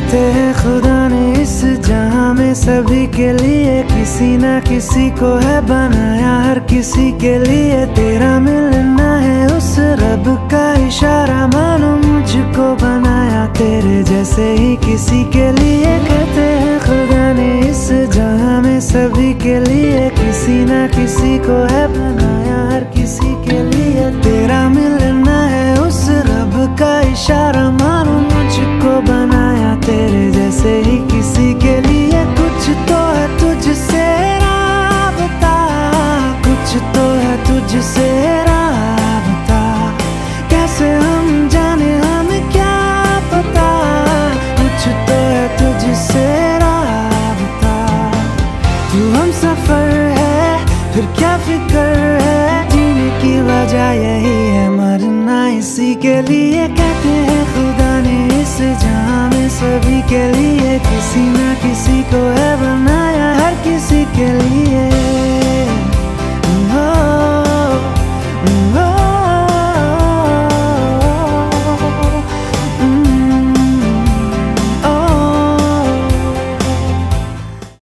कहते हैं खुदा ने इस जहां में सभी के लिए किसी ना किसी को है बनाया, हर किसी के लिए तेरा मिलना है उस रब का इशारा, मानो मुझको बनाया तेरे जैसे ही किसी के लिए। कहते हैं खुदा ने इस जहां में सभी के लिए किसी ना किसी को है बनाया, हर किसी के लिए तेरा मिलना है उस रब का इशारा, मानो मुझको बनाया तेरे जैसे ही किसी के लिए। कुछ तो है तुझसे राबता, कुछ तो है तुझसे राबता, कैसे हम जाने हमें क्या पता, कुछ तो है तुझसे राबता। तू हम सफर है फिर क्या फिक्र है, जीने की वजह यही है मरना इसी के लिए। कहते हैं खुदा ने इस जहां में सभी के लिए किसी ना किसी को है बनाया,